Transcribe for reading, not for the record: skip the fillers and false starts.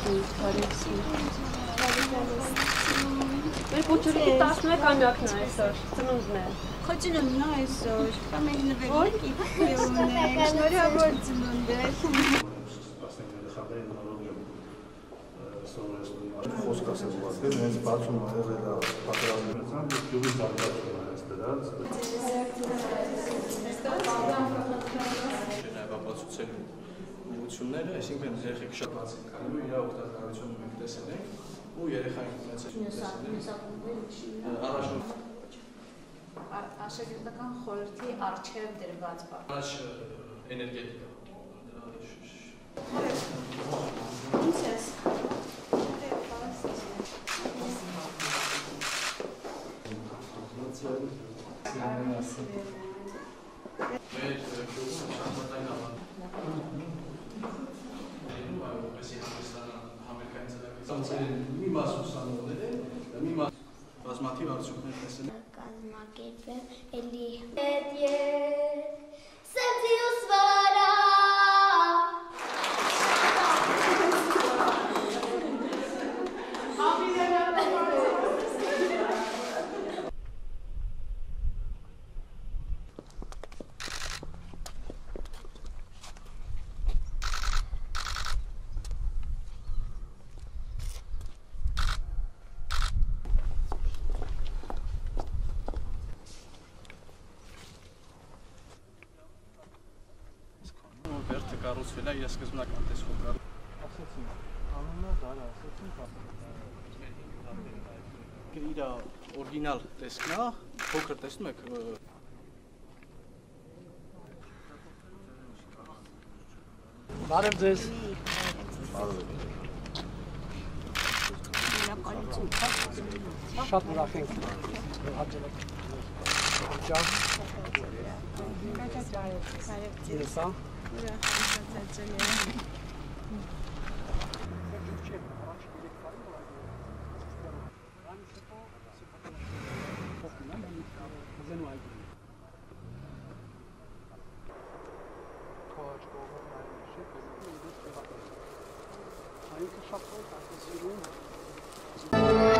Մեր փոքրիկի 11-ամյակն է այսօր, ծնունդն է։ Քո ծնունդն է այսօր, ամենավերին ունեք, շնորհավոր ծնունդ է։ Խոսք ասել ուղղակի, հենց բացում եղել է պատերազմներն ու գյուղի զարգացումը հենց դրանց։ Ապացուցել ուղղությունները, այսինքն երեխեք շատ բաց են կանում, իր օգտակարությունը մենք տեսել ենք ու երեխային ունեցել Աշակերտական խորհրդի առջև դրված բան։ Առաջ էներգետիկա։ Ինչ ես։ Մեր գյուղում շահմատային ավան։ Մի մաս ուսանողներ են, մի մաս բազմաթիվ արդյունքներ տեսել են։ Կազմակերպել էլի Սելսիուս վարա Բերդը կառուցվել է իր սկզբնական տեսքով կառուցվել։ Ասացին, անունը դարա, ասացին Իր օրիգինալ տեսքն է, փոքր տեսնում եք։ Բարև ձեզ։ Շատ ուրախ ենք հաջողակ։ Ջան։ Ես ա։ Այնքը շատ